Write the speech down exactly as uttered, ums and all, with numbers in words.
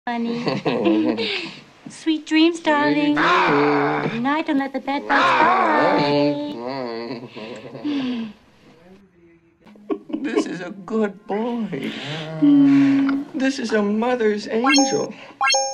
Honey. Sweet dreams, darling. Good night, don't let the bedbugs bite. This is a good boy. This is a mother's angel.